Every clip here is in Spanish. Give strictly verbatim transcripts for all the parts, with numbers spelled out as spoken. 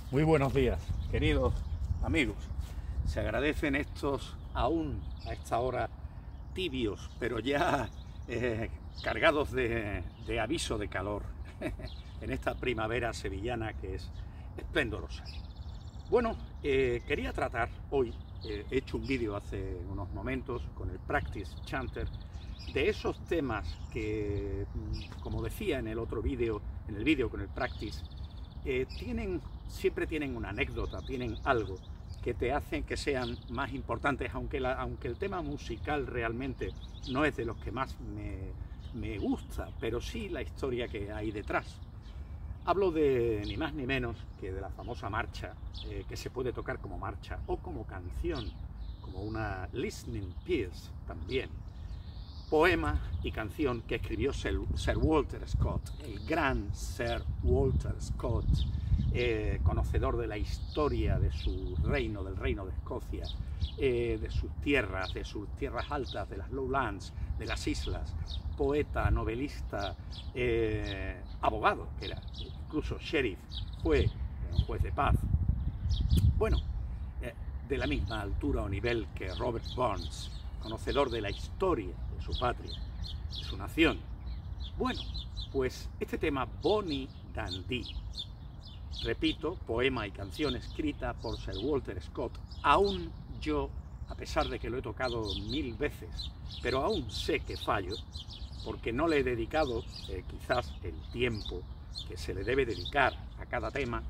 Muy buenos días, queridos amigos. Se agradecen estos aún a esta hora tibios, pero ya eh, cargados de, de aviso de calor en esta primavera sevillana que es esplendorosa. Bueno, eh, quería tratar hoy, eh, he hecho un vídeo hace unos momentos con el Practice Chanter, de esos temas que, como decía en el otro vídeo, en el vídeo con el Practice, eh, tienen, siempre tienen una anécdota, tienen algo que te hacen que sean más importantes, aunque, la, aunque el tema musical realmente no es de los que más me, me gusta, pero sí la historia que hay detrás. Hablo de ni más ni menos que de la famosa marcha, eh, que se puede tocar como marcha o como canción, como una listening piece también. Poema y canción que escribió Sir, Sir Walter Scott, el gran Sir Walter Scott, eh, conocedor de la historia de su reino, del reino de Escocia, eh, de sus tierras, de sus tierras altas, de las Lowlands, de las islas, poeta, novelista, eh, abogado, que era incluso sheriff, fue un juez de paz. Bueno, eh, de la misma altura o nivel que Robert Burns, conocedor de la historia de su patria, de su nación. Bueno, pues este tema Bonnie Dundee, repito, poema y canción escrita por Sir Walter Scott, aún yo, a pesar de que lo he tocado mil veces, pero aún sé que fallo, porque no le he dedicado eh, quizás el tiempo que se le debe dedicar a cada tema,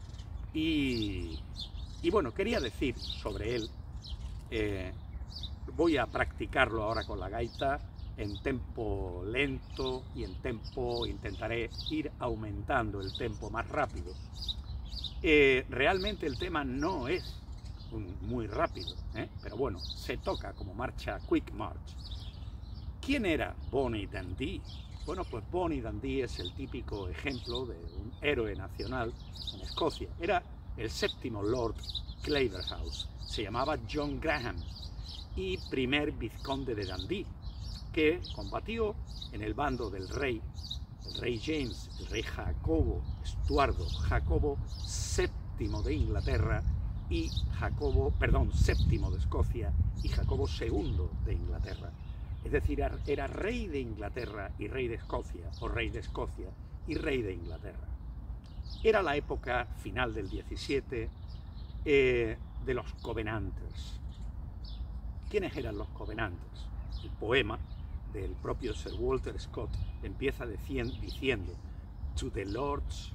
y, y bueno, quería decir sobre él, eh, voy a practicarlo ahora con la gaita en tempo lento y en tempo, intentaré ir aumentando el tempo más rápido. Eh, realmente el tema no es un, muy rápido, ¿eh? Pero bueno, se toca como marcha Quick March. ¿Quién era Bonnie Dundee? Bueno, pues Bonnie Dundee es el típico ejemplo de un héroe nacional en Escocia. Era el séptimo Lord Claverhouse, se llamaba John Graham, y primer vizconde de Dundee, que combatió en el bando del rey, el rey James, el rey Jacobo Estuardo, Jacobo séptimo de Inglaterra y Jacobo, perdón, séptimo de Escocia y Jacobo segundo de Inglaterra. Es decir, era rey de Inglaterra y rey de Escocia, o rey de Escocia y rey de Inglaterra. Era la época final del diecisiete eh, de los Covenanters. ¿Quiénes eran los Covenanters? El poema del propio Sir Walter Scott empieza diciendo "To the Lords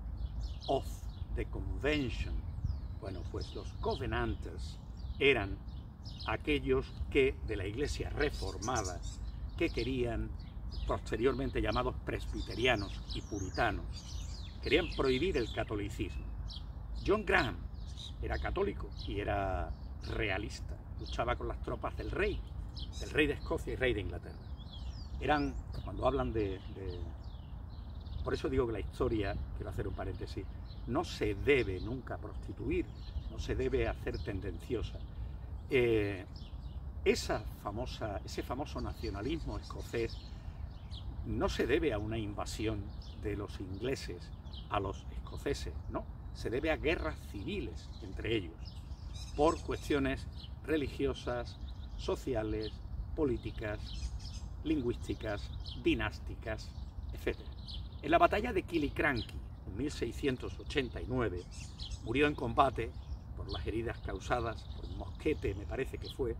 of the Convention". Bueno, pues los Covenanters eran aquellos que de la Iglesia reformada, que querían, posteriormente llamados presbiterianos y puritanos, querían prohibir el catolicismo. John Graham era católico y era realista, luchaba con las tropas del rey, del rey de Escocia y rey de Inglaterra. Eran, cuando hablan de, de... Por eso digo que la historia, quiero hacer un paréntesis, no se debe nunca prostituir, no se debe hacer tendenciosa. Eh, esa famosa, ese famoso nacionalismo escocés no se debe a una invasión de los ingleses a los escoceses, no, se debe a guerras civiles entre ellos, por cuestiones religiosas, sociales, políticas, lingüísticas, dinásticas, etcétera. En la batalla de Killiecrankie, en mil seiscientos ochenta y nueve, murió en combate por las heridas causadas por un mosquete, me parece que fue,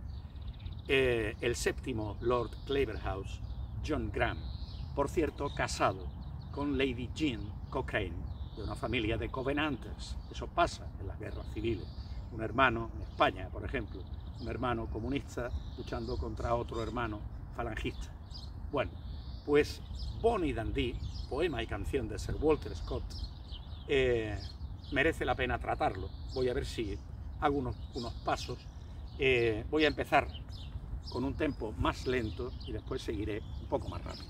eh, el séptimo Lord Claverhouse, John Graham, por cierto, casado con Lady Jean Cochrane, de una familia de Covenanters. Eso pasa en las guerras civiles. Un hermano, en España, por ejemplo, un hermano comunista luchando contra otro hermano falangista. Bueno, pues Bonnie Dundee, poema y canción de Sir Walter Scott, eh, merece la pena tratarlo. Voy a ver si hago unos, unos pasos. Eh, voy a empezar con un tempo más lento y después seguiré un poco más rápido.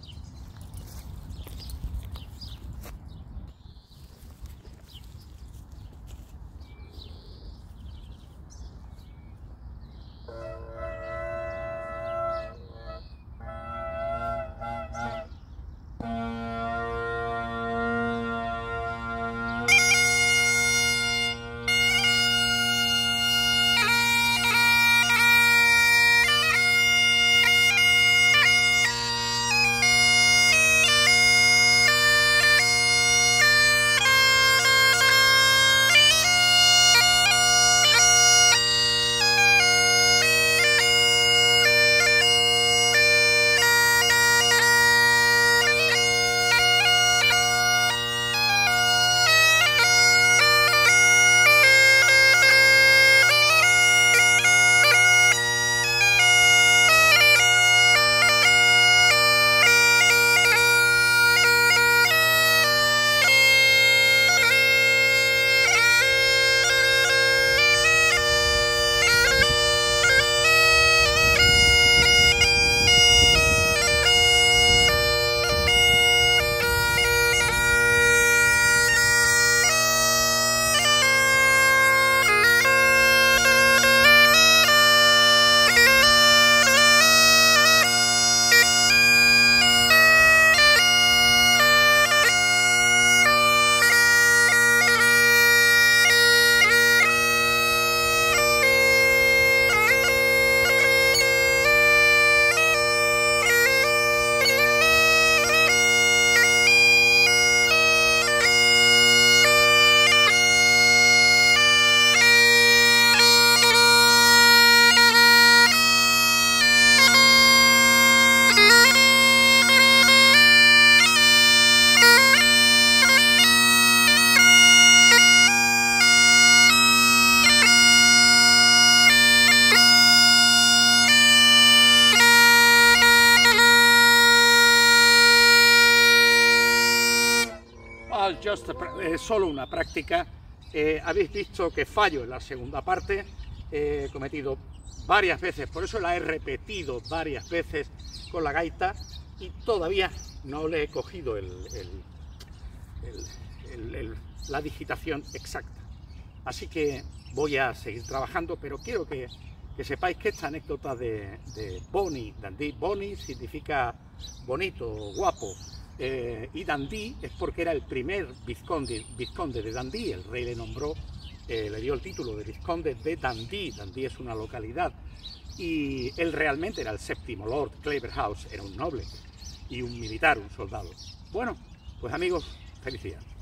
es solo una práctica. Eh, habéis visto que fallo en la segunda parte, eh, he cometido varias veces, por eso la he repetido varias veces con la gaita y todavía no le he cogido el, el, el, el, el, la digitación exacta. Así que voy a seguir trabajando, pero quiero que, que sepáis que esta anécdota de, de Bonnie Dandie, Bonnie significa bonito, guapo, eh, y Dandie es porque era el primer vizconde, vizconde de Dandie. El rey le nombró, eh, le dio el título de vizconde de Dandie. Dandie es una localidad y él realmente era el séptimo Lord Claverhouse, era un noble y un militar, un soldado. Bueno, pues amigos, felicidades.